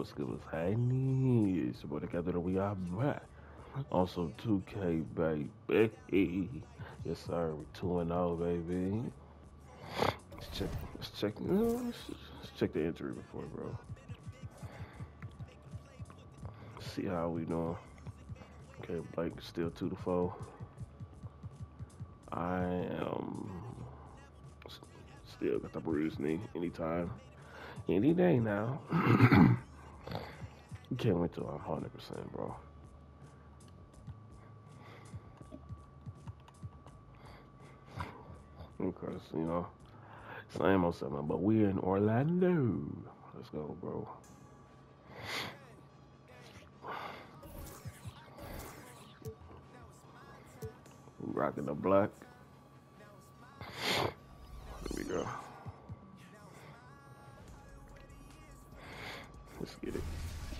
What's good? What's happening? It's your boy together. We are back. Also, 2K baby. Yes, sir. We 2-0, baby. Let's check the injury report, bro. See how we doing. Okay, Blake still 2-4. I am still got the bruised knee. Anytime, any day now. You can't wait till 100%, bro. Because, same old seven, but we're in Orlando. Let's go, bro. Rocking the black. There we go. Let's get it.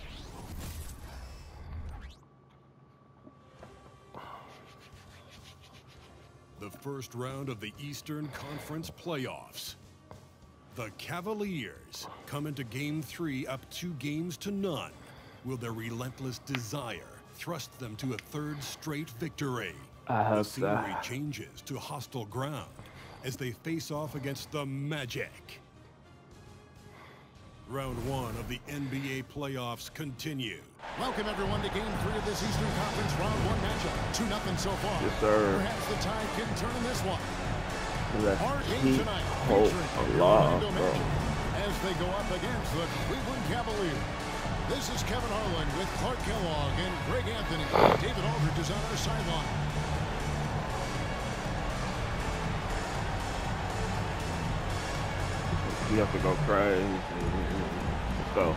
The first round of the Eastern Conference playoffs. The Cavaliers come into Game 3 up 2-0. Will their relentless desire thrust them to a third straight victory? The scenery changes to hostile ground as they face off against the Magic. Round 1 of the NBA playoffs continue. Welcome everyone to Game 3 of this Eastern Conference Round 1 matchup. 2-0 so far. Yes, sir. Perhaps the tide can turn in this one. Our Let's game keep tonight hope featuring alive, Orlando bro. Magic as they go up against the Cleveland Cavaliers. This is Kevin Harlan with Clark Kellogg and Greg Anthony. David Aldridge is on our sideline. You have to go crazy. Let's go.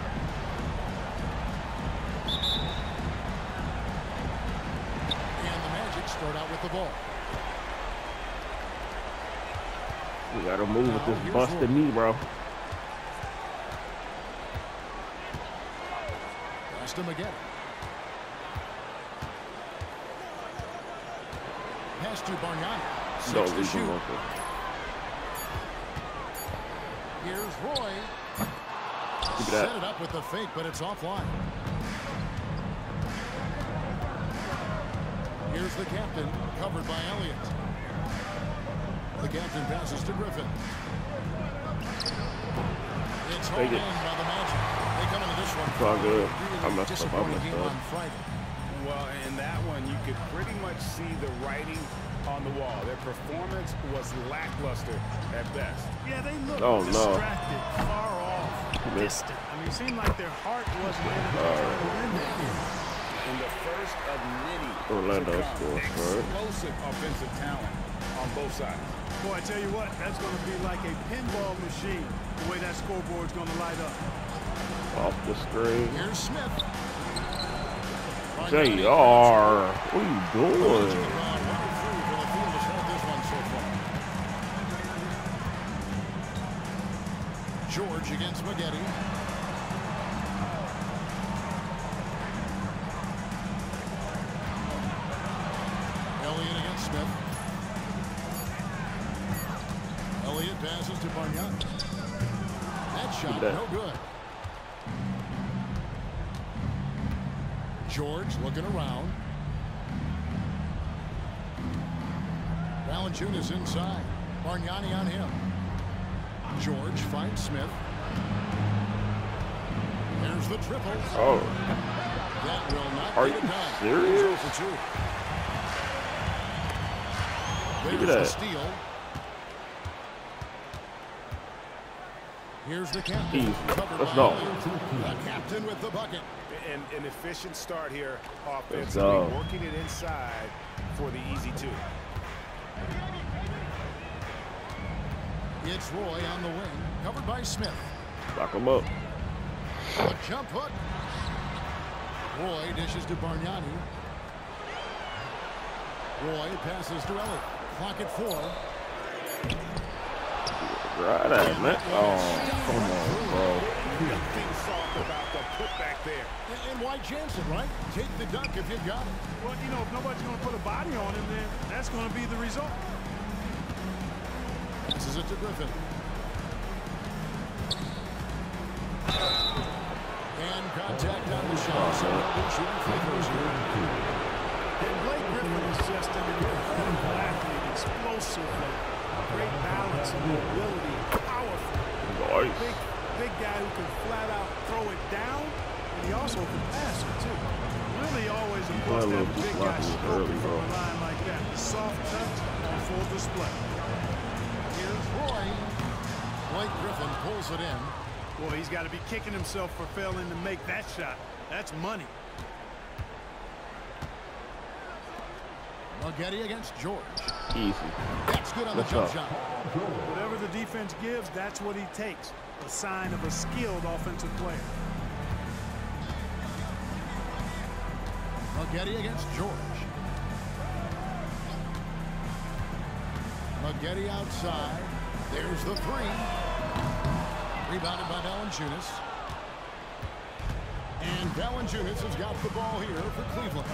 And the Magic start out with the ball. We gotta move with this busted knee, bro. Pass to McGetty. Pass to Bargnani. Six to shoot. Here's Roy. Set it up with the fake, but it's offline. Here's the captain, covered by Elliott. The captain passes to Griffin. It's hauled in by the Magic. They come into this one. It's all good. I messed up. Disappointing game on Friday. Well, in that one, you could pretty much see the writing on the wall. Their performance was lackluster at best. Yeah, they looked distracted, far off, distant. I mean, it seemed like their heart wasn't in it. In the first of many Orlando scores, right? Explosive offensive talent on both sides. Boy, I tell you what, that's going to be like a pinball machine, the way that scoreboard's going to light up. Off the screen. Here's Smith. JR, what are you doing? George against McGetty. Elliott against Smith. Elliott passes to Bargnani. That shot no good. George looking around. Valanciunas inside. Bargnani on him. George finds Smith. There's the triple. Oh. That will not Are get you it done. serious? 0 for 2. There's the steal. Here's the captain. Easy. Covered Let's by go. Elliott. The captain with the bucket. An efficient start here offensively, working it inside for the easy two. It's Roy on the wing, covered by Smith. Lock him up. A jump hook. Roy dishes to Bargnani. Roy passes to Elliott. Clock at 4. Right at man. Oh, come on, bro. Nothing soft about the putback there. And why chance it, right? Take the dunk if you've got it. Well, you know, if nobody's going to put a body on him, then that's going to be the result. Passes it to Griffin. tack down the shot. So they'll be shooting free throws here. And Blake Griffin is just an incredible athlete, explosive, great balance and mobility, powerful. Nice. Big guy who can flat out throw it down, and he also can pass it too. Really always important to have a big guy stroking from a line like that. Soft touch and full display. Here's Roy. Blake Griffin pulls it in. Boy, he's got to be kicking himself for failing to make that shot. That's money. Maggette against George. Easy. That's good on the jump shot. Whatever the defense gives, that's what he takes. A sign of a skilled offensive player. Maggette against George. Maggette outside. There's the three. Rebounded by Valanciunas. And Valanciunas has got the ball here for Cleveland.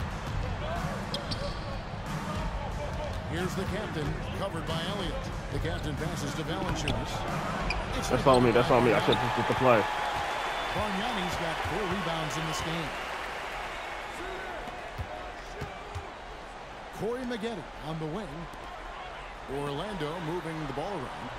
Here's the captain, covered by Elliott. The captain passes to Valanciunas. That's on me. That's on me. I should just get the play. Bargnani's got 4 rebounds in this game. Corey Maggette on the wing. Orlando moving the ball around.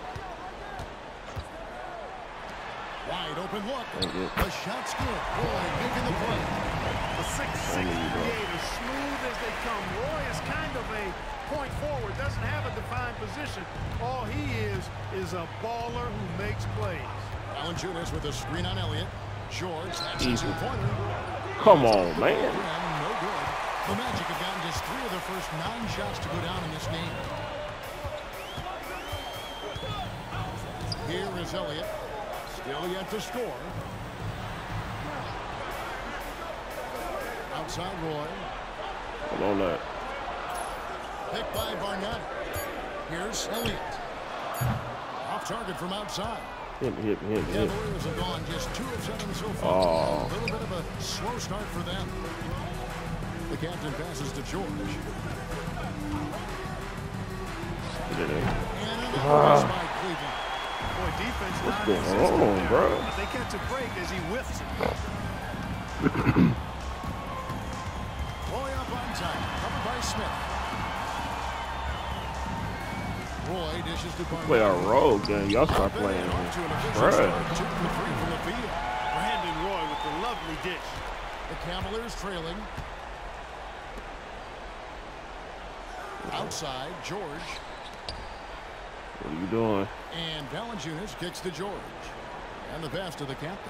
Wide open look. The shot's good. Roy making the play. The 6'6" creator, smooth as they come. Roy is kind of a point forward, doesn't have a defined position. All he is a baller who makes plays. Valanciunas with a screen on Elliott. George, that's a two-pointer. Come on, man. No good. The Magic have gotten just 3 of their first 9 shots to go down in this game. Here is Elliott. Still yet to score. Outside Roy. Come on that. Picked by Bargnani. Here's Elliott. Off target from outside. Hit. Cavaliers have gone just 2 of 7 so far. Oh. A little bit of a slow start for them. The captain passes to George. Get it in. And another by Cleveland. Boy, defense What's not going consistent on, there, bro? but they catch a break as he whiffs it. Roy up on time, covered by Smith. Roy dishes to Bargnani. Play our role game. Y'all start playing. Off to an efficient Right. start, 2 for 3 from the field. Brandon Roy with the lovely dish. The Cavaliers trailing. Outside, George. What are you doing? And Valanciunas kicks to George. And the pass to the captain.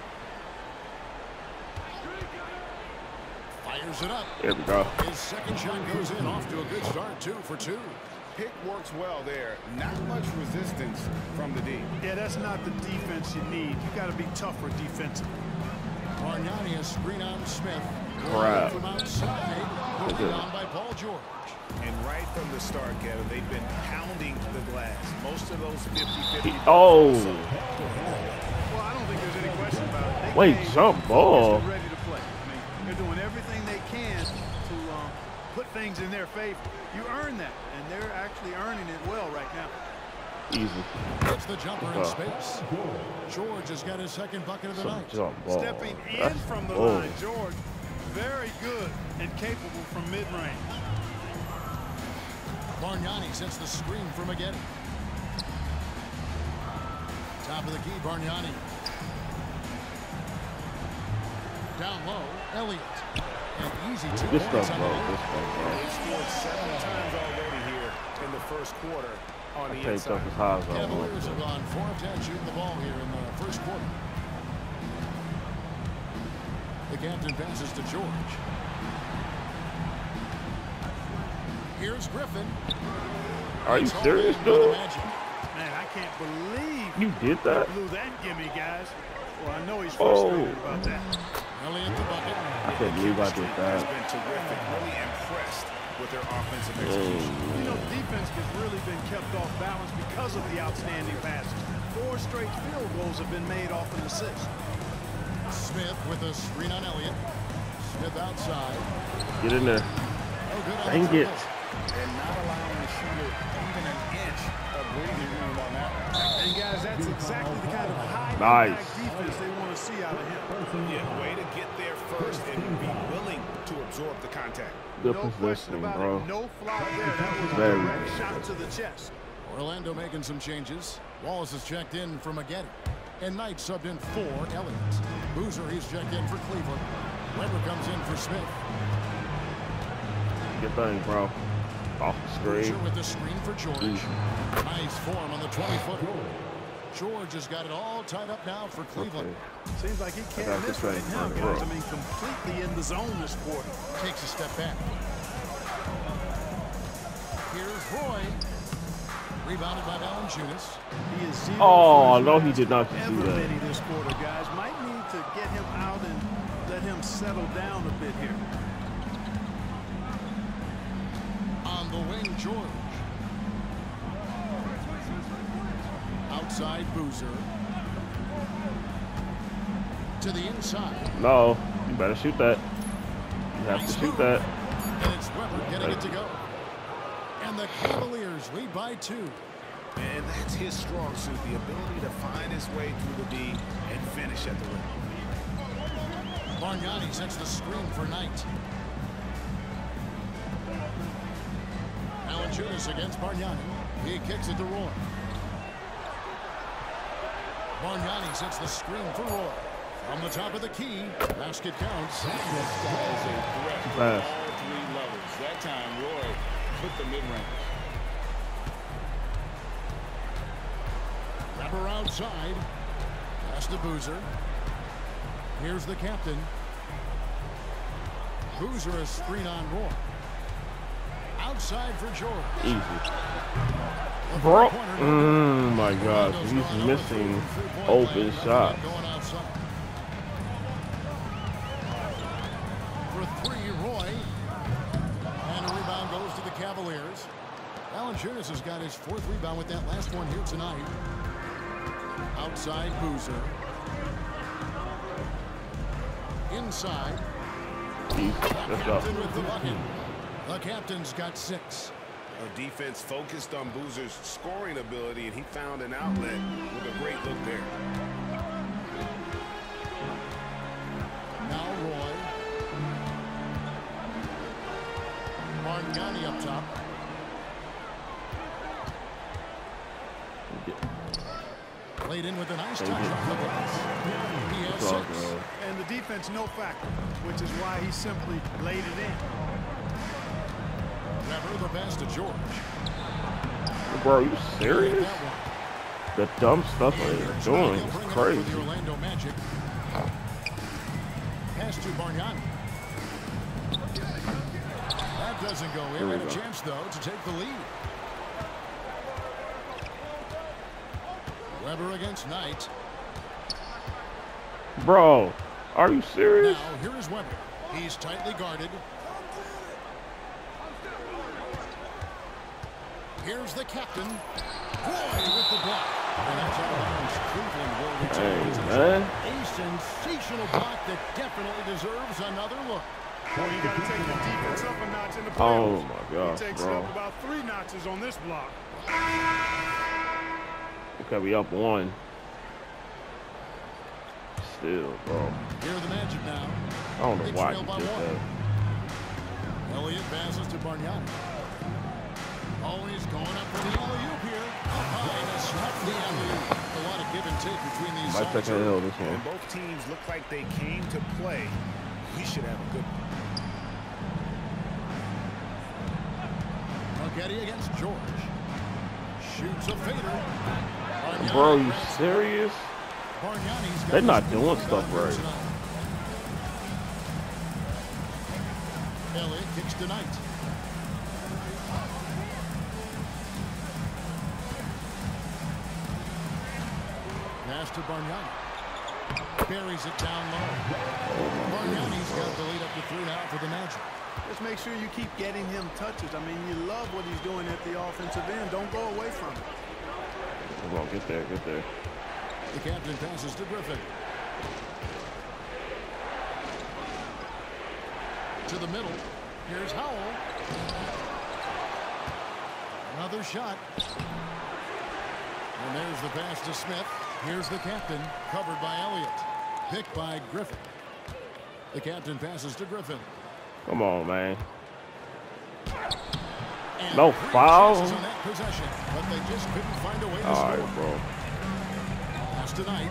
Fires it up. There we go. His second shot goes in, off to a good start, 2 for 2. Pick works well there. Not much resistance from the D. Yeah, that's not the defense you need. You got to be tougher defensively. Bargnani a screen on Smith. Crap. From outside, moving on by Paul George. And right from the start, Kevin, they've been pounding the glass. Most of those 50-50. Oh. Well, I don't think there's any question about it. They Wait, came jump ball. just ready to play. I mean, they're doing everything they can to put things in their favor. You earn that, and they're actually earning it well right now. Easy. Gets the jumper in space. George has got his second bucket of the night. Jump ball. Stepping in That's from the bull. line, George, very good and capable from mid-range. Bargnani sets the screen for Maggette. Top of the key, Bargnani. Down low, Elliott. An easy 2 This points stuff, on bro. the night. This stuff, bro. They've scored 7 times already here in the first quarter on I the can't inside. tuck his highs on. Cavaliers have gone 4 of 10 shooting the ball here in the first quarter. The captain passes to George. Here's Griffin. Are you It's all serious, in by the dude? Magic. Man, I can't believe You did they that? blew that gimme, guys. Well, I know he's Oh. frustrated about that. Elliott the bucket. I can't believe I did Has that. been terrific. Really impressed with their offensive execution. You know, defense has really been kept off balance because of the outstanding passes. 4 straight field goals have been made off an assist. Smith with a screen on Elliott. Smith outside. Get in there. Oh, good on Dang the it. dribble. And not allowing the shooter even an inch of breathing room on that one. And guys, that's exactly the kind of high Nice. impact defense defense they want to see out of him. Yeah, way to get there first and be willing to absorb the contact. Good No question positioning, about bro. it. No fly there. That was a Very direct good. shot to the chest. Orlando making some changes. Wallace is checked in for Maggette. And Knight subbed in for Elliott. Boozer, he's checked in for Cleveland. Weber comes in for Smith. Good thing, bro. Off the Boozer screen. with the screen for George. Easy. Nice form on the 20-footer. George has got it all tied up now for Cleveland. Okay. Seems like he got can't this miss right thing now, right guys. up. I mean, completely in the zone this quarter. Takes a step back. Here's Roy. Rebounded by Valanciunas. He is 0 Oh, for his no, he last did not see ever that. many this quarter, guys. Might need to get him out and let him settle down a bit here. On the wing, George. Outside, Boozer. To the inside. No, you better shoot that. You have to shoot that. And it's Weber getting it to go. And the Cavaliers lead by 2. And that's his strong suit, the ability to find his way through the D and finish at the rim. Bargnani sets the screen for Knight. Valanciunas against Bargnani. He kicks it to Roy. Bargnani sets the screen for Roy. From the top of the key, basket counts. This guy is a threat from Pass. all 3 levels. That time, Roy put the mid-range. Weber outside. Pass to Boozer. Here's the captain. Boozer a screen on Roy. Outside for George. Easy. The Bro. three-pointer. Oh my gosh. Orlando's He's gone over missing from three-point open land. shots. Going outside. For 3, Roy. And a rebound goes to the Cavaliers. Valanciunas has got his 4th rebound with that last one here tonight. Outside, Boozer. Inside. Easy. Let's go. Captain with the bucket. The captain's got 6. A defense focused on Boozer's scoring ability, and he found an outlet with a great look there. Now Roy. Bargnani up top. Played in with a nice touch off the glass. He has It's all 6. good. And the defense no factor, which is why he simply laid it in. Weber the pass to George. Bro, you serious? That one. The dumb stuff they're doing is Bring it up for crazy. the Orlando Magic. Pass to Bargnani. That doesn't go in. Here we And a go. chance, though, to take the lead. Weber against Knight. Bro, are you serious? Now, here is Weber. He's tightly guarded. Here's the captain. Roy with the block. And that's out of bounds. Cleveland will return. Hey, man. A sensational block that definitely deserves another look. Boy, you got to take the defense up a notch in the Oh playoffs. my He gosh, takes it bro. up about 3 notches on this block. Okay, we up 1. Still, bro. Here are the Magic now. I don't They know why trail he by did 1. that. Elliott passes to Bargnani. Always going up for the alley-oop here. Up high to snap the alley-oop. A lot of give and take between these Might take sides. a hill this one. And both teams look like they came to play. We should have a good one. Maggette against George. Shoots a fader. Bargnani Bro, you grabs it. serious? Bargnani's got They're not his doing fifth stuff rebound right. tonight. Elliott kicks to Knight. Pass to Bargnani. Buries it down low. Bargnani's got the lead up to 3 now for the Magic. Just make sure you keep getting him touches. I mean, you love what he's doing at the offensive end. Don't go away from it. Come on, get there, get there. The captain passes to Griffin. To the middle. Here's Howell. Another shot. And there's the pass to Smith. Here's the captain, covered by Elliott. Picked by Griffin. The captain passes to Griffin. Come on, man. And No foul. on that possession, but they just couldn't find a way to All score. right, bro. Pass tonight.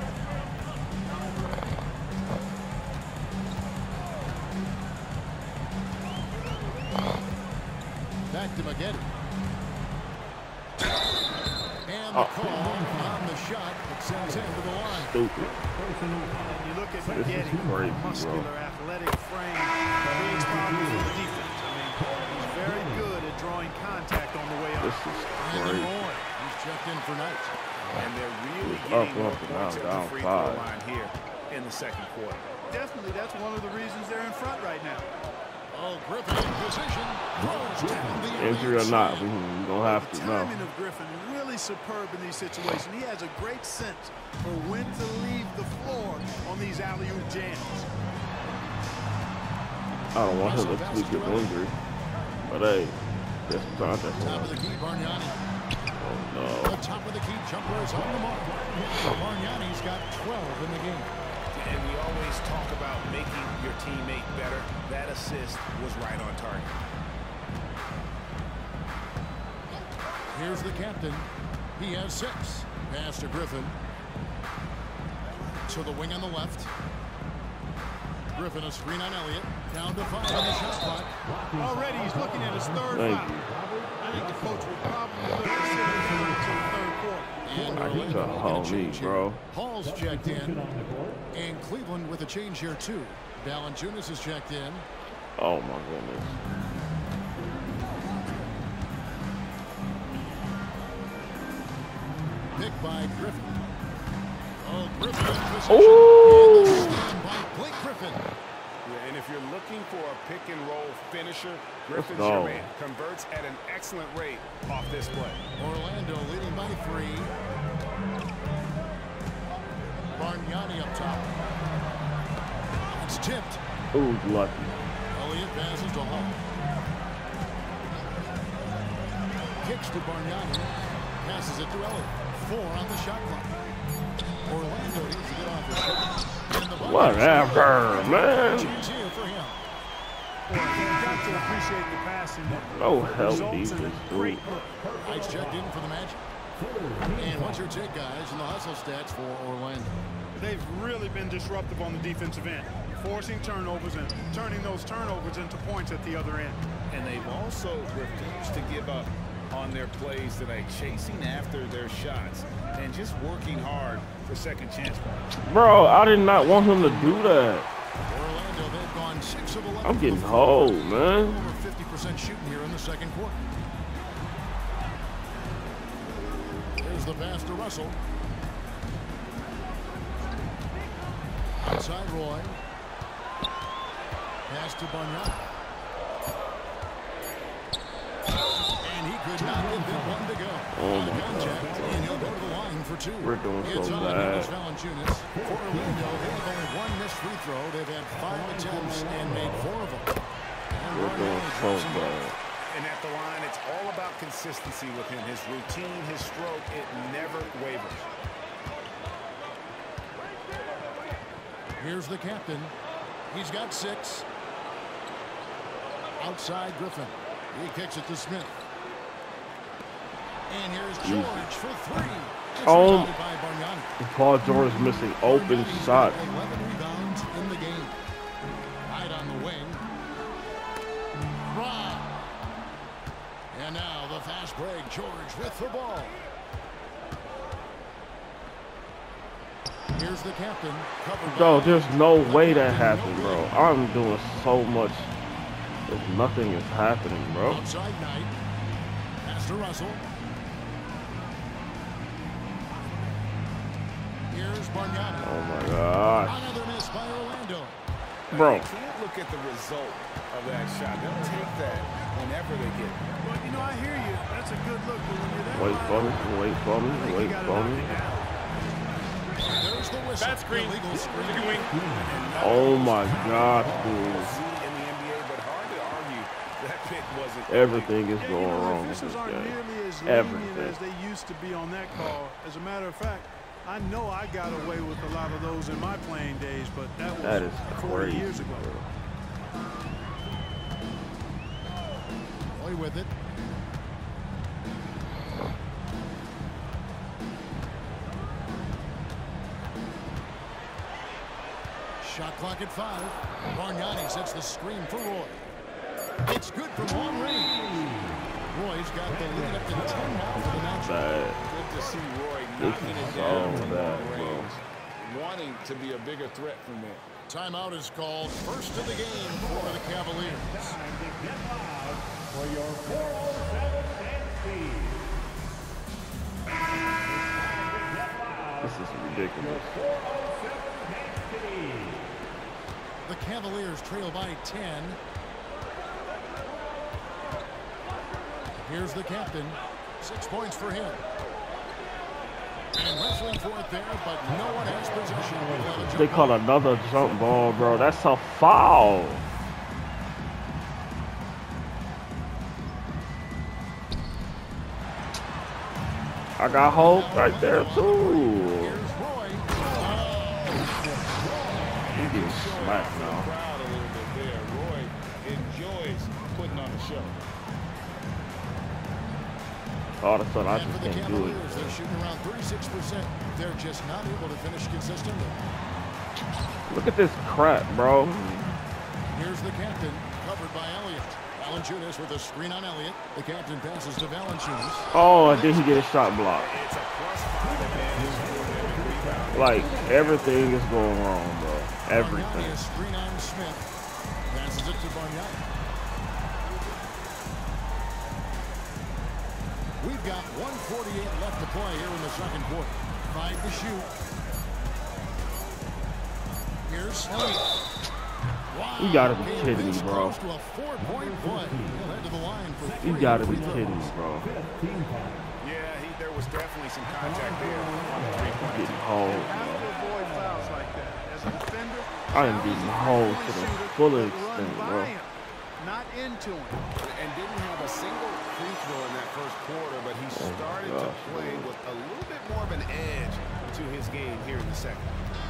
Back to Maggette. And the call on the shot that sends him to the line. Stupid. You look at This is Maggette, crazy, muscular, bro. athletic frame, creates problems for the defense. I mean, he's very good at drawing contact on the way This up. is And crazy. Roy, he's checked in for Knight. And they're really Up getting more one for now, points at the down free five. throw line here in the second quarter. Definitely, that's one of the reasons they're in front right now. Oh, Griffin in position. Throws down the Injury or not, we gonna have The to know. timing of Griffin really superb in these situations. He has a great sense for when to leave the floor on these alley-oop jams. I don't want him to tweak his injury, but hey, that's the contest. Top of the key, Bargnani. Oh The top of the key jumper is on the mark. Bargnani's got 12 in the game. And we always talk about making your teammate better. That assist was right on target. Here's the captain. He has 6. Pass to Griffin. To the wing on the left. Griffin a screen on Elliott. Down to 5 on the shot clock. Already he's looking at his third Thank foul. you. I think the coach would probably look to sit him down until the third quarter. And I Orlando need to making a hold change me, here. bro. Hall's checked in. And Cleveland with a change here too. Valanciunas is checked in. Oh my goodness. Picked by Griffin. Oh, Griffin in position. Ooh. And the stand by Blake Griffin. Yeah, and if you're looking for a pick and roll finisher, Griffin's go. your man. Converts at an excellent rate off this play. Orlando leading by 3. Bargnani up top. It's tipped. Ooh, lucky. Elliott passes to Hall. Kicks to Bargnani. Passes it to Elliott. 4 on the shot clock. Orlando needs to get off his shot. And the Bucks- Whatever, man. Chance here for him. You've got to appreciate the passing. No help Results in defense, a great dude. look. Knights checked in for the Magic. And what's your take, guys, in the hustle stats for Orlando? They've really been disruptive on the defensive end, forcing turnovers and turning those turnovers into points at the other end. And they've also refused to give up on their plays today, chasing after their shots and just working hard for second chance points. Bro, I did not want him to do that. Orlando, they've gone 6 of 11. I'm getting from the floor. cold, man. Over 50% shooting here in the second quarter. Here's the pass to Russell. Outside Roy. Pass to Bargnani. And he could not get that one to go. Oh my Gun God. checked, and he'll go to the line for 2. We're doing so It's on bad. Jonas Valanciunas. For Orlando, they have only 1 missed free throw. They've had 5 attempts and made 4 of them. And We're doing Bargnani so drops him back. bad. And at the line, it's all about consistency with him. His routine, his stroke, it never wavers. Here's the captain. He's got 6. Outside Griffin. He kicks it to Smith. And here's George for 3. It's Oh. rebounded by Bargnani. Paul George missing open Bargnani's shot. got 11 rebounds in the game. Hyde on the wing. Rob. And now the fast break. George with the ball. Here's the captain. Covered Bro, by there's no way that happened, bro. I'm doing so much. There's nothing is happening, bro. outside Knight. Pass to Russell. Here's Bargnani. Oh my gosh. Another miss by Orlando. Bro. You can't look at the result of that shot. They'll take that whenever they get it. Well, you know, I hear you. That's a good look, but when you're that Wait for me, wide wait for me, open, I think you wait gotta for knock me. it down. There's the whistle. Bad screen. Illegal screen. Oh my gosh, dude. In the NBA, but hard to argue that pick wasn't. Everything is Yeah, going wrong in officials this aren't game. nearly as lenient Everything. as they used to be on that call. As a matter of fact, I know I got away with a lot of those in my playing days, but that That was is 40 crazy, years ago. Play with it. Shot clock at 5. Bargnani sets the screen for Roy. It's good from long range. Roy's got the lead up to 10 now for the match. Bad. Good to see Roy This knocking is it down so from bad, long bro. range, wanting to be a bigger threat from there. Timeout is called. First of the game for the Cavaliers. For your 407 speed. This is ridiculous. The Cavaliers trail by 10. Here's the captain. 6 points for him. And wrestling for it there, but no one has possession. They call another jump ball, bro. That's a foul. I got hope right there too. Here's Roy. He getting smacked now. Crowd a little bit there. Roy enjoys putting on a show. All of a sudden, I And for just the can't do it. Cavaliers, they're shooting around 36%. They're just not able to finish consistently. Look at this crap, bro. Here's the captain, covered by Elliott. Valanciunas with a screen on Elliott. The captain passes to Valanciunas. Oh, and then he get a shot blocked. It's a +5 advantage for them in rebound. Like, everything is going wrong, bro. Bargnani, Everything. a screen on Smith. Passes it to Bargnani. We've got 1:48 left to play here in the second quarter. 5 to shoot. Here's Elliott. Wow. You gotta be Came kidding me, this bro. close to a 4-point play. He'll head to the line for You 3 gotta be free throws. kidding me, bro. Yeah, there was definitely some contact there on the three-point Getting attempt. hold, You have bro. to avoid fouls like that. As a defender, I am getting hold to the full extent, bro. not into him. And didn't have a single free throw in that first quarter, but he started to gosh, play with a little bit more of an edge to his game here in the second.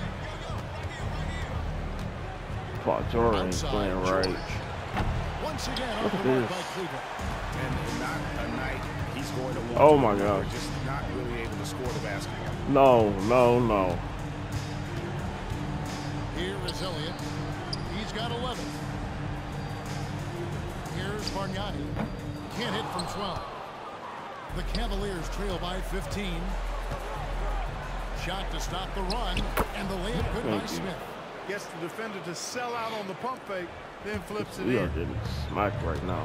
Fuck, Jordan ain't Outside, playing George. right. Once again, Look off at the mark this. by Cleveland. And not a night he's going to want. Oh my They're gosh. just not really able to score the basketball. No, no, no. Here is Elliott. He's got 11. Here's Bargnani. Can't hit from 12. The Cavaliers trail by 15. Shot to stop the run, and the layup good by Thank you. Smith. Gets the defender to sell out on the pump fake, then flips it We are in. getting smacked right now.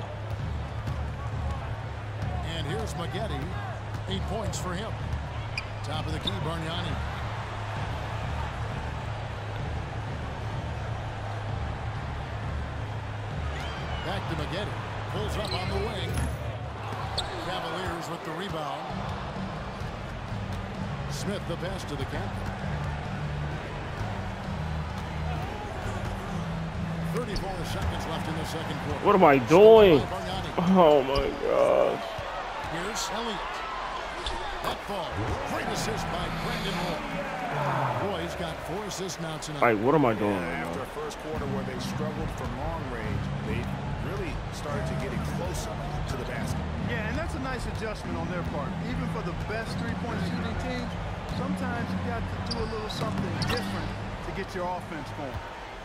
And here's Maggette. 8 points for him. Top of the key, Bargnani. Back to Maggette. Pulls up on the wing. Cavaliers with the rebound. Smith the pass to the captain. 34 seconds left in the second quarter. What am I doing? By Bargnani. Oh my gosh. Here's Elliott. That ball. Great assist by Brandon Roy. Roy's got 4 assists now tonight. Like, what am I doing right After now? a first quarter where they struggled from long range, they really started to get it closer to the basket. Yeah, and that's a nice adjustment on their part. Even for the best three-point shooting teams, sometimes you got to do a little something different to get your offense going.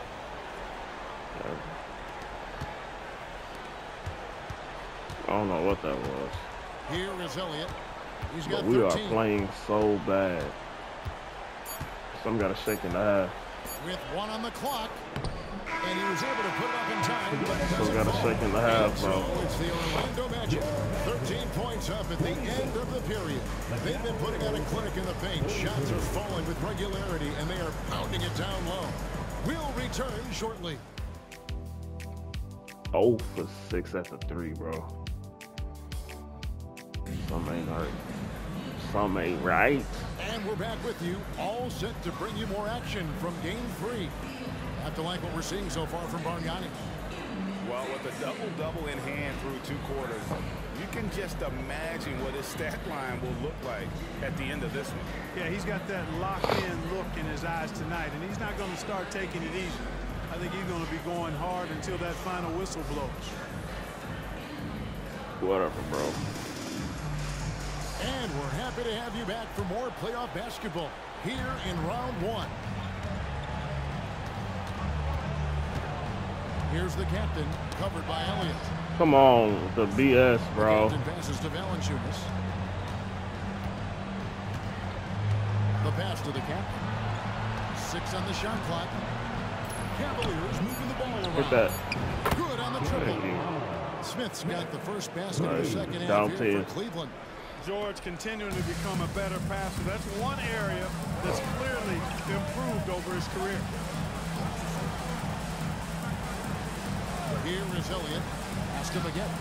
I don't know what that was. Here is Elliott. He's got But we are 13 playing so bad. Some got a shake in the half. with 1 on the clock. And he was able to put it up in time. But it Some doesn't got a fall. shake in the half, So bro. it's the Orlando Magic. 13 points up at the end of the period. They've been putting out a clinic in the paint. Shots are falling with regularity, and they are pounding it down low. We'll return shortly. 0 for 6 at the 3, bro. Something ain't right. Something ain't right. And we're back with you, all set to bring you more action from Game 3. Have to like what we're seeing so far from Bargnani. Well, with a double-double in hand through 2 quarters, you can just imagine what his stat line will look like at the end of this one. Yeah, he's got that locked-in look in his eyes tonight, and he's not going to start taking it easy. I think he's going to be going hard until that final whistle blows. Whatever, bro. And we're happy to have you back for more playoff basketball here in round 1. Here's the captain, covered by Elliott. Come on, the BS, bro. The captain passes to Valanciunas. The pass to the captain. 6 on the shot clock. Cavaliers moving the ball around. Hit that. Good on the triple. Smith's got the first basket of the second half here for Cleveland. George continuing to become a better passer. That's one area that's clearly improved over his career. Here is Elliott. Ask him again.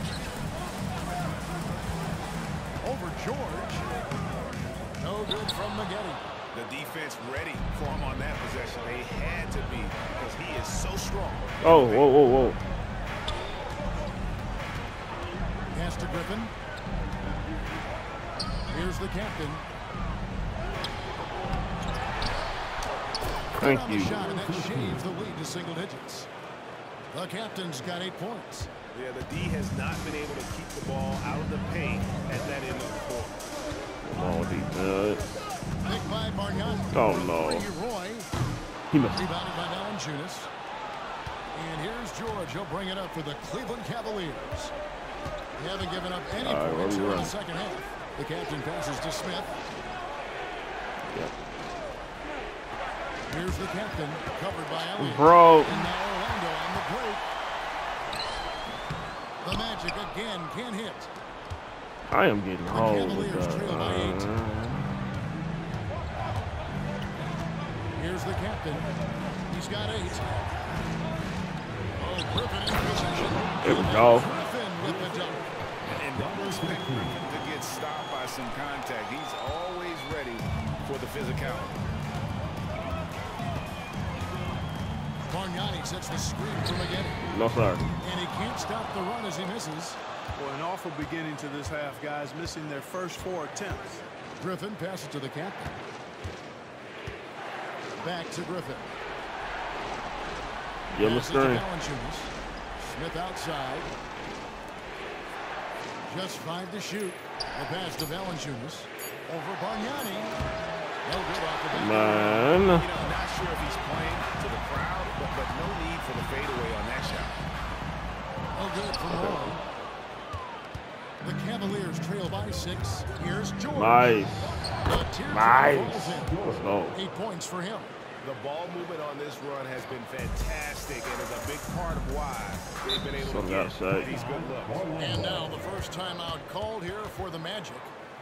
Over George. No good from Maggette. The defense ready for him on that possession. They had to be because he is so strong. Oh, whoa, whoa, whoa. Pass to Griffin. Here's the captain. Thank you. Shot, and that shaves the lead to single digits. The captain's got 8 points. Yeah, the D has not been able to keep the ball out of the paint at that end of the court. Come on, D-Nuts. Pick by Bargnani. Oh, no. Roy. He must. Rebounded by Valanciunas. And here's George. He'll bring it up for the Cleveland Cavaliers. They haven't given up any points in the second half. The captain passes to Smith. Yep. Here's the captain, covered by Elliott. Bro. And now Orlando on the break. The Magic again can't hit. I am getting home with Cavaliers trail by 8. that. Here's the captain. He's got 8. Oh, Griffin in position. There we go. Griffin with the dunk. And don't expect Griffin to get stopped by some contact. He's always ready for the physicality. Bargnani sets the screen for Maggette. No, sir. And he can't stop the run as he misses. Well, an awful beginning to this half, guys, missing their first 4 attempts. Griffin passes to the captain. Back to Griffin. Give him a screen. Smith outside. Just 5 to shoot. The pass to Valanciunas. Over Bargnani. No good off the back. Man. Not sure if he's playing to the crowd, but no need for the fadeaway on that shot. No good from Roy. The Cavaliers trail by 6. Here's George. Nice. Nice. Let's go. 8 points for him. The ball movement on this run has been fantastic and is a big part of why they've been able to get these good looks. And now the first timeout called here for the Magic.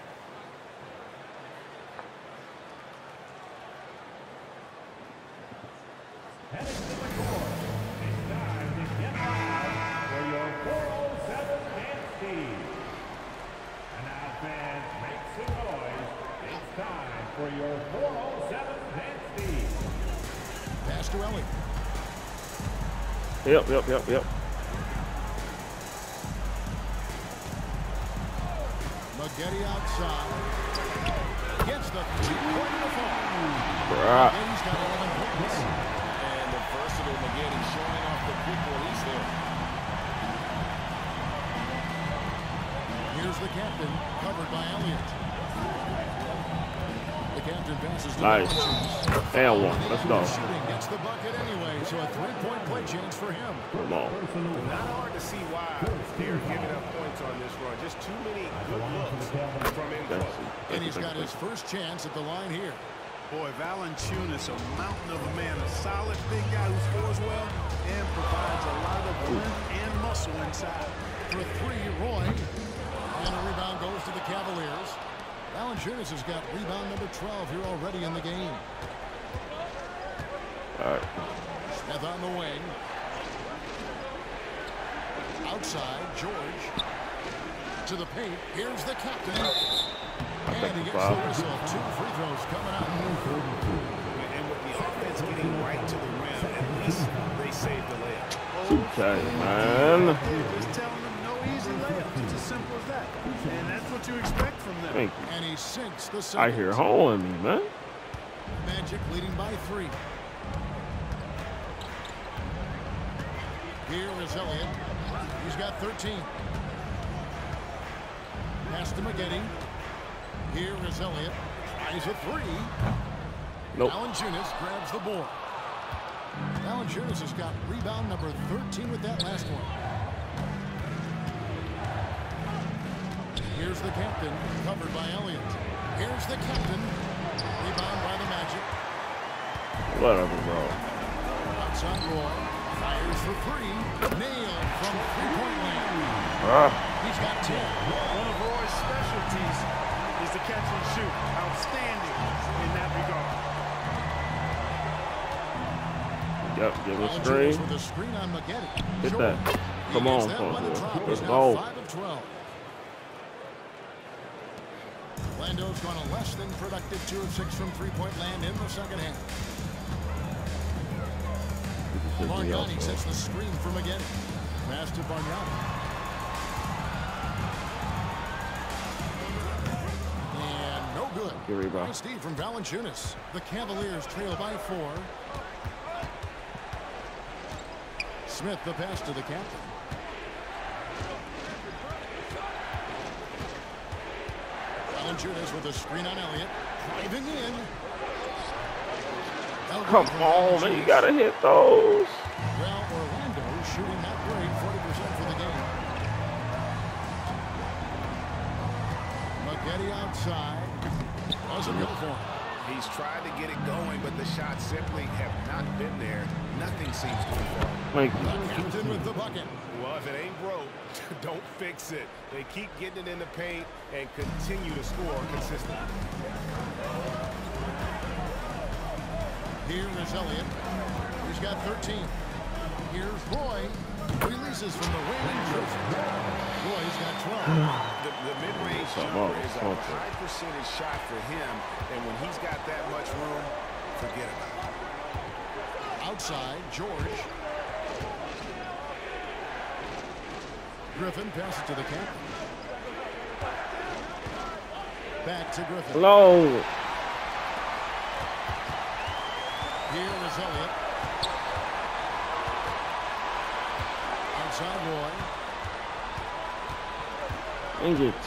Heading to the court, it's time to get loud for your 407 dance team. And now, fans, make some noise. It's time for your 407 dance team. Pass to Elliott. Yep. Maggette outside. Gets the 2-point fall. Bruh. He's got 11 points. And the versatile Maggette showing off the quick release there. Here's the captain, covered by Elliott. The captain passes to Nice. And 1. Let's go. Shooting gets the bucket anyway, so a 3-point play chance for him. Come on. Not hard to see why they're giving up points on this run. Just too many good looks from in close. And he's got his first chance at the line here. Boy, Valanciunas, a mountain of a man, a solid big guy who scores well and provides a lot of length and muscle inside. For 3, Roy. And a rebound goes to the Cavaliers. Valanciunas has got rebound number 12 here already in the game. All right. Smith on the wing. Outside, George. To the paint. Here's the captain. And he gets the whistle. 2 free throws coming out. And with the offense getting right to the rim, at least they saved the layup. Okay, man. Just telling them no easy layups. It's as simple as that. And that's what you expect from them. Thank you. And he sinks the second. I hear home on me, man. Magic leading by 3. Here is Elliott. He's got 13. Pass to McGetty. Here is Elliott. Tries a 3. Nope. Valanciunas grabs the board. Valanciunas has got rebound number 13 with that last one. Here's the captain, covered by Elliott. Here's the captain. Rebound by the Magic. Whatever, bro. Outside Roy. Fires for 3. Nailed from three-point land. He's got 10. One of Roy's specialties is the catch and shoot. Outstanding in that regard. Yep, give him a Valanciunas screen. with a screen on McGetty. Hit Jordan. that. He Come gets on, that one to folks. drop. Let's He's now go. 5 of 12. Orlando's gone a less than productive 2 of 6 from three-point land in the second half. Bargnani sets the screen from McGetty. Pass to Bargnani. And no good. Good rebound. Nice D from Valanciunas. The Cavaliers trail by 4. Smith the pass to the captain. Valanciunas with a screen on Elliott. Driving in. Come on, man. You got to hit those. Well, Orlando shooting not great, 40% for the game. McGetty outside. Doesn't go for him. He's tried to get it going, but the shots simply have not been there. Nothing seems to be falling. Thank The you. captain with the bucket. Well, if it ain't broke, don't fix it. They keep getting it in the paint and continue to score consistently. Here is Elliott. He's got 13. Here's Roy. Releases from the wing. Roy's got 12. The mid-range jumper is a high percentage shot for him, and when he's got that much room, forget about it. Outside, George. Griffin passes to the captain. Back to Griffin. Hello. Here is Elliott. Outside Roy. Dang it.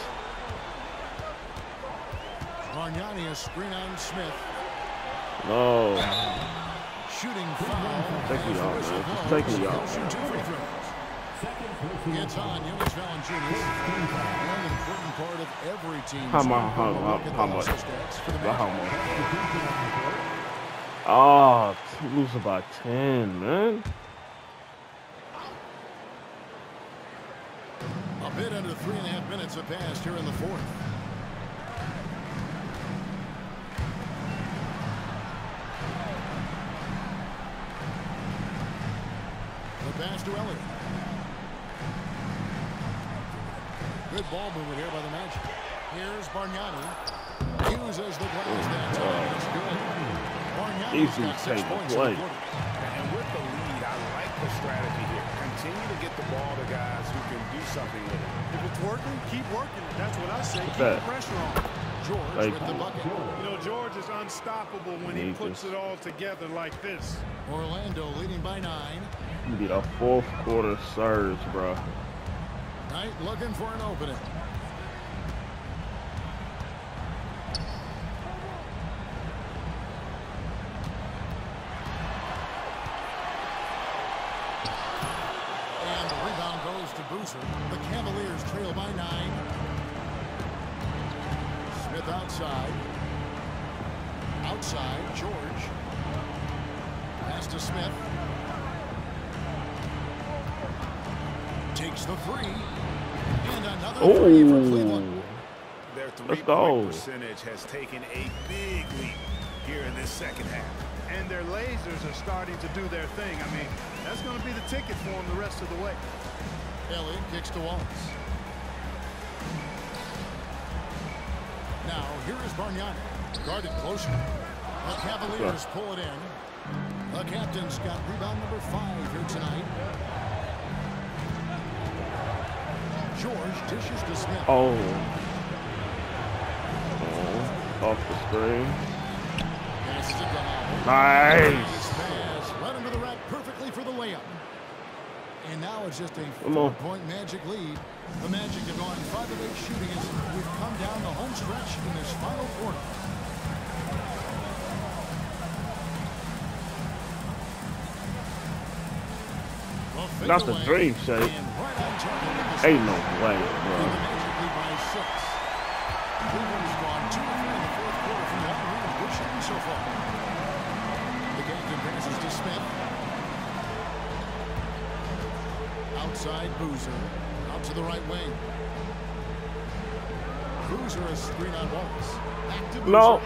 Bargnani a screen on Smith. No. Shooting foul. Take me off, man. Just take me off. Shoot 2 free throws. It's on Jonas Valanciunas. One important part of every team. How much? Oh, losing by 10, man. A bit under 3.5 minutes have passed here in the fourth. The pass to Elliott. Good ball movement here by the Magic. Here's Bargnani. Uses the glass that time. It's good. Bargnani's got 6 points in the quarter. And with the lead, I like the strategy here. Continue to get the ball to guys who can do something with it. If it's working, keep working. That's what I say. Keep that? the pressure on. George Thank with the you. bucket. You know, George is unstoppable when he Need puts this. it all together like this. Orlando leading by 9. Be the fourth quarter surge, bro. Knight looking for an opening. And the rebound goes to Boozer. The Cavaliers trail by 9. Smith outside. Outside, George. Pass to Smith. Takes the three. And another three for Cleveland. Their Let's go. three-point percentage has taken a big leap here in this second half. And their lasers are starting to do their thing. I mean, that's going to be the ticket for them the rest of the way. Elliott kicks to Wallace. Now, here is Bargnani. Guarded closer. The Cavaliers pull it in. The captain's got rebound number 5 here tonight. George dishes to Smith. Oh. Off the screen. Passes it down. Nice. Pass right under the rack perfectly for the layup. And now it's just a Come on. 4-point Magic lead. The Magic have gone 5 of 8 shooting as we've come down the home stretch in this final quarter. That's the dream, Shay. And right on target with the Ain't no way, The bro. Magic lead by 6. Cleveland's gone 2 of 3 in the fourth quarter from long range. Good shooting so far. The captain passes to Smith. Outside Boozer. Out to the right wing. Boozer a screen on Wallace. Back to Boozer. No.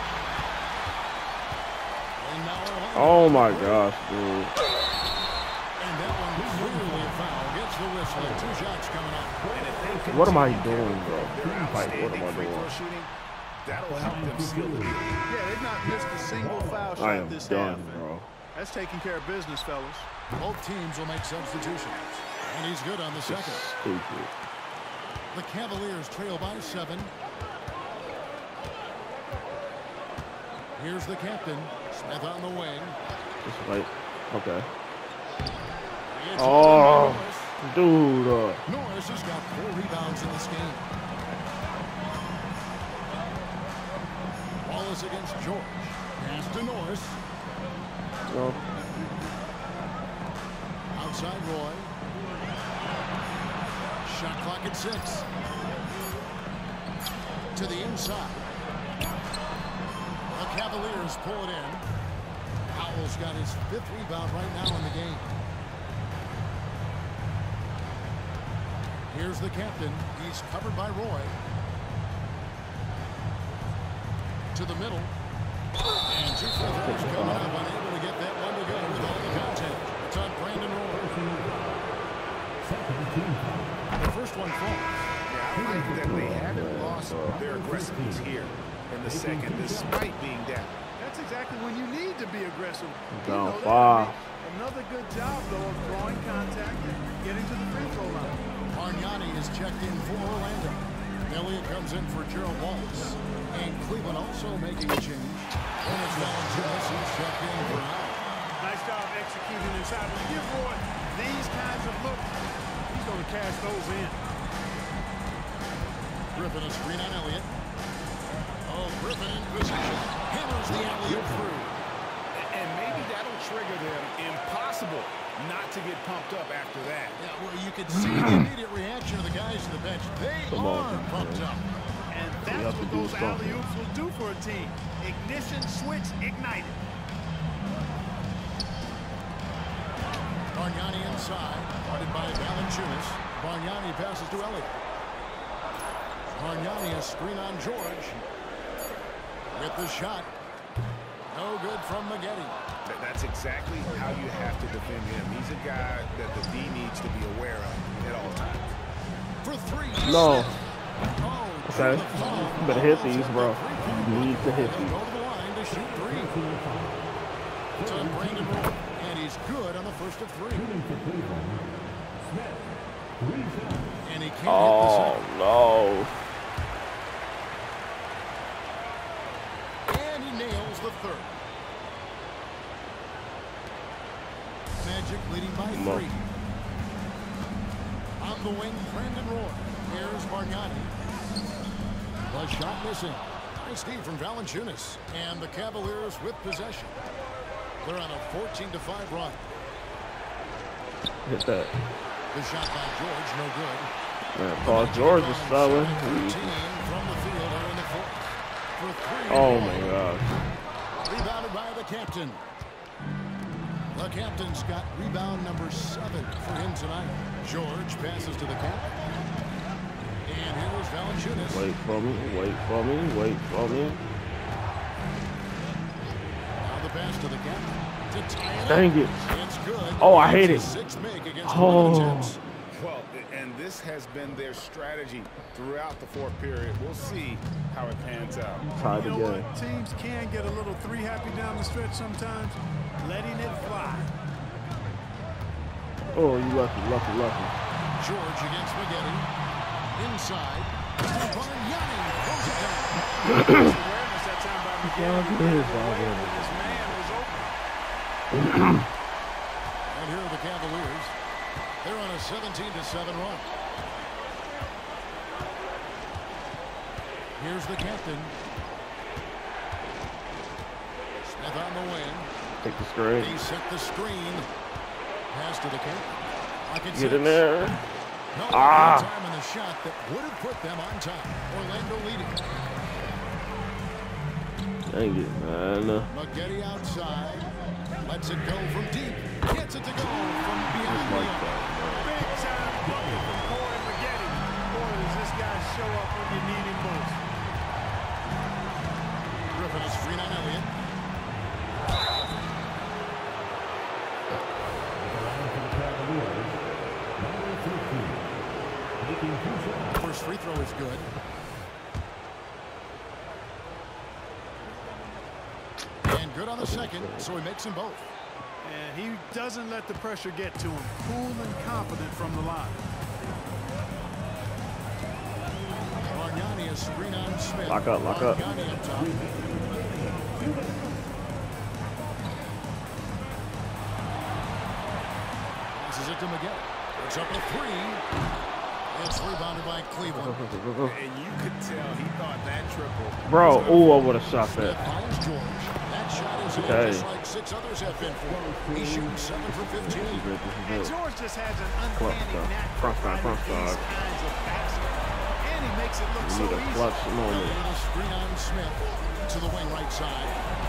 And now Orlando. Oh my gosh, dude. And that one clearly a foul. Gets the whistle. 2 shots coming up. What am I doing, bro? Like, what am I Free throw doing? shooting, that'll help them seal the deal. Yeah, they've not missed a single foul I shot am this done, half. bro. That's taking care of business, fellas. Both teams will make substitutions. And he's good on the second. Stupid. The Cavaliers trail by 7. Here's the captain. Smith on the wing. Just wait. Okay. It's Oh, Norris. dude. Norris has got 4 rebounds in this game. Wallace against George. Pass to Norris. No. Outside Roy. Shot clock at 6. To the inside. The Cavaliers pull it in. Powell's got his 5th rebound right now in the game. Here's the captain. He's covered by Roy. To the middle. And 2 free throws coming up. Unable to get that one to go with all the content. It's on Brandon Roy. The first one falls. Yeah, I like that they haven't lost their aggressiveness here in the second, despite being down. That's exactly when you need to be aggressive. Down that 5. Another good job, though, of drawing contact and getting to the free throw line. Bargnani is checked in for Orlando. Elliott comes in for Gerald Wallace. And Cleveland also making a change. And it's Valanciunas who's checked in for Allen. Nice job executing inside. When you give Roy these kinds of looks, he's going to cash those in. Griffin a screen on Elliott. Oh, Griffin in position. Hammers the alley-oop through. And maybe that'll trigger them. Impossible not to get pumped up after that. Yeah, well, you can see the immediate reaction of the guys on the bench. They Come on, are pumped up. And have that's to what do those something. alley-oops will do for a team. Ignition switch ignited. Bargnani inside, guarded by Valanciunas. Bargnani passes to Elliott. Bargnani a screen on George. With the shot. No good from Maggette. That's exactly how you have to defend him. He's a guy that the D needs to be aware of at all times. For 3. No. Oh, Okay. You better hit these, bro. You need to hit He'll these. go to the line to shoot 3. It's on Brandon Roy. And he's good on the first of 3. And he can't hit the Oh, second. no. And he nails the 3rd. Magic leading by 3. On the wing, Brandon Roy. Here's Bargnani. The shot missing. Nice D from Valanciunas. And the Cavaliers with possession. They're on a 14-5 run. Hit that. The shot by George, no good. Man, Paul George is selling. 13 from the field here in the 4th. For 3. Oh, my gosh. Rebounded by the captain. The captain's got rebound number 7 for him tonight. George passes to the captain. And here's Valanciunas. Wait for me. Wait for me. Wait for me. Now the pass to the captain. To tie it up. Dang it. It's good. Oh, I hate It's it. a 6 make against Oh. 11 attempts. Well, and this has been their strategy throughout the fourth period. We'll see how it pans out. Tied You know again. what? Teams can get a little 3-happy down the stretch sometimes. Letting it fly. Oh, you lucky, lucky, lucky. George against Maggette. Inside. Bargnani throws it down. Awareness that time by Maggette. This man was open. And here are the Cavaliers. They're on a 17-7 run. Here's the captain. Smith on the wing. Take the screen. He set the screen. Pass to the captain. Get in there. No time in the shot that would have put them on top. Orlando leading. Dang it, man. Maggette outside. Lets it go from deep. Gets it to go from behind the arc. Big time bucket from Corey Maggette. Boy, does this guy show up when you need him most. Griffin is screen on Elliott. First free throw is good. And good on the second, so he makes them both. And he doesn't let the pressure get to him. Cool and confident from the line. Bargnani is screen on Smith. Lock up, lock up. Bargnani up top. Passes it to Maggette. It's up a three. It's rebounded by Cleveland. And you could tell he thought that triple. Bro, ooh, I would have shot Smith that. finds George. That shot is in Okay. just like 6 others have been for. He shoots 7 for 15. And George just has an Clutch uncanny stuff. knack Front for side, finding front these side. kinds of baskets. And he makes it look We so need a easy. clutch A moment. little screen on Smith to the wing right side.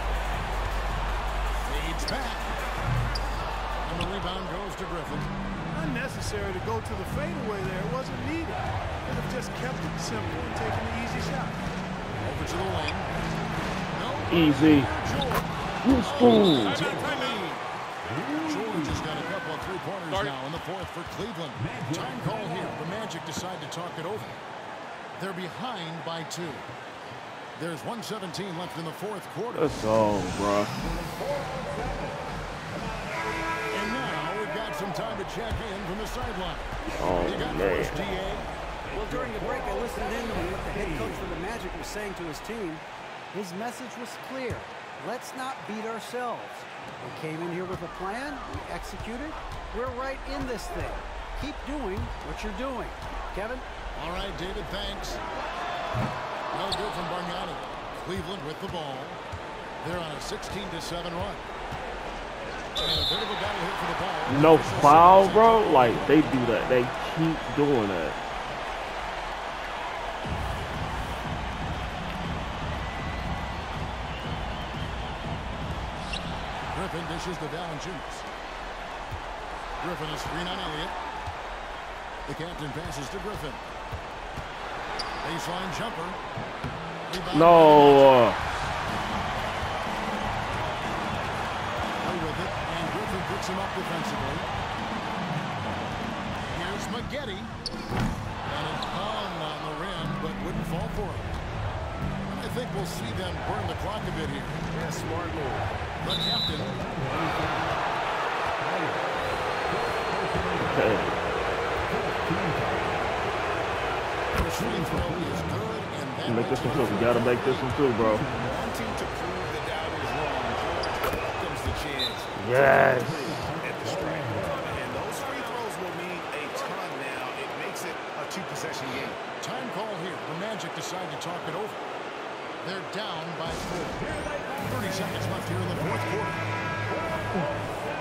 Fades back. And the rebound goes to Griffin. Unnecessary to go to the fadeaway there. It wasn't needed. Could have just kept it simple and taken the easy shot. Over to the wing. No. Easy. George. Ooh. George has got a couple of three-pointers now in the fourth for Cleveland. Time call here. The Magic decide to talk it over. They're behind by 2. There's 1:17 left in the fourth quarter. Let's go, bro. And now we've got some time to check in from the sideline. Oh, You got man. first, DA. Well, during the break, I listened in on what the head coach for the Magic was saying to his team. His message was clear. Let's not beat ourselves. We came in here with a plan. We executed. We're right in this thing. Keep doing what you're doing. Kevin? All right, David, thanks. No good from Bargnani. Cleveland with the ball. They're on a 16-7 run. And a bit of a battle hit for the ball. No foul, bro. Like, they do that. They keep doing that. Griffin dishes to Valanciunas. Griffin is screen on Elliott. The captain passes to Griffin. Baseline jumper. Rebound. No. With it, and Griffin picks him up defensively. Here's Maggette. And it hung on the rim, but wouldn't fall for him. I think we'll see them burn the clock a bit here. Yeah, smart move. The captain. Okay. The free throw is good, and that Make this makes one too. You gotta make this one too, bro. Wanting to prove the doubters wrong, George welcomes the chance. Yes. At the stripe. And those free throws will mean a ton now. It makes it a 2-possession game. time call here. The Magic decide to talk it over. They're down by 4. 30 seconds left here in the fourth quarter.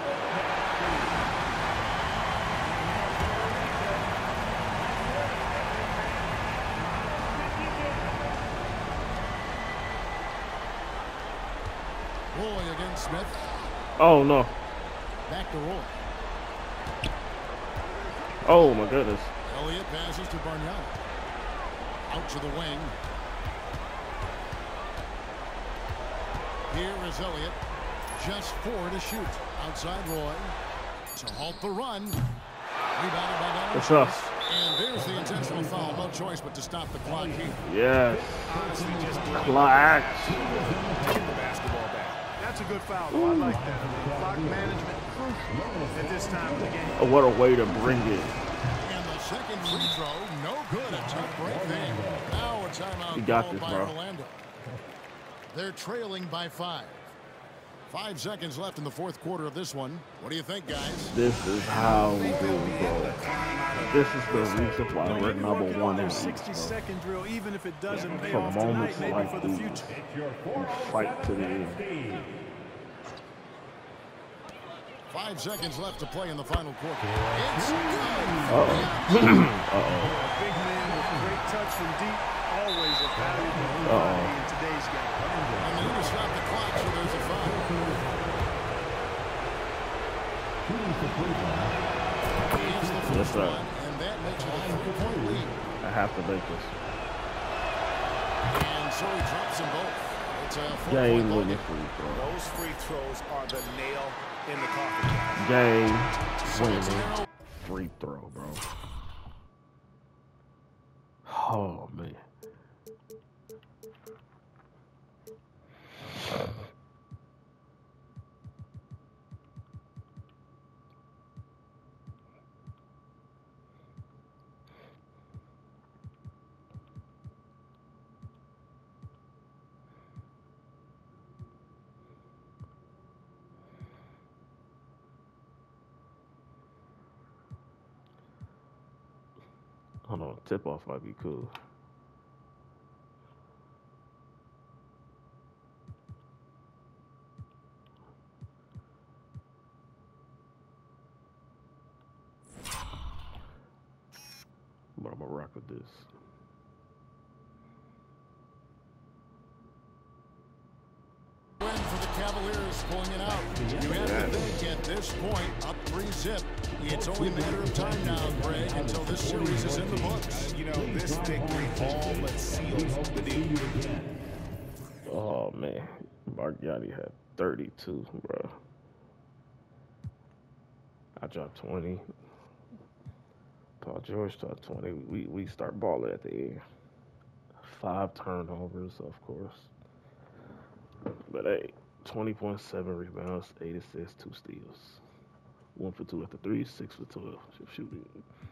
Roy against Smith. Oh, no. Back to Roy. Oh, my goodness. Elliott passes to Bargnani. Out to the wing. Here is Elliott. Just 4 to shoot. Outside Roy. To halt the run. Rebounded by Valanciunas. What's up? And there's the intentional foul. No choice but to stop the clock here. Yes. Honestly, just Clock. Taking the basketball back. that's a good foul. Though. I like that. Clock management crucial at this time of the game. Oh, what a way to bring it. And the second free throw. No good. A tough break there. Now a timeout You got called this, by bro. Orlando. They're trailing by 5. 5 seconds left in the fourth quarter of this one. What do you think, guys? This is how we do, bro. This is the reason why we're number one in the East, 60-second drill, even if it doesn't pay For off tonight, moments maybe like for the these, future. we fight to the end. 5 seconds left to play in the final quarter. It's good. Uh-oh. A big man with great touch from deep, always a valuable commodity in today's game. And they need to stop the clock, so there's a foul. Yes, sir. And that makes it a 3-point lead. I have to make this. And so he drops them both. It's a 4-point Game ball winning game. free throw. Those free throws are the nail in the coffin. Game So it's winning now free throw, bro. Oh, man. Hold on, tip off might be cool. But I'm gonna rock with this. win for the Cavaliers, pulling it out. You have to think at this point, up 3-zip. It's only a matter of time now, Greg, until this series is in the books. You know, this victory all but seals the deal. Oh man, Margiotti had 32, bro. I dropped 20. Paul George dropped 20. We start balling at the end. 5 turnovers, of course. But hey, 20.7 rebounds, 8 assists, 2 steals. 1 for 2 at the 3, 6 for 12 shooting.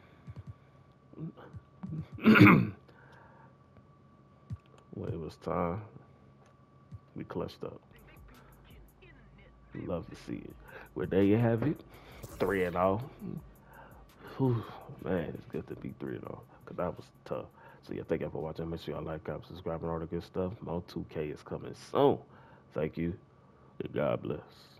When it was time, we clutched up. Love to see it. Well, there you have it. 3-0. Whew, man, it's good to be 3-0 because that was tough. So yeah, thank you for watching. Make sure y'all like, comment, subscribe, and all the good stuff. More 2K is coming soon. Thank you. And God bless.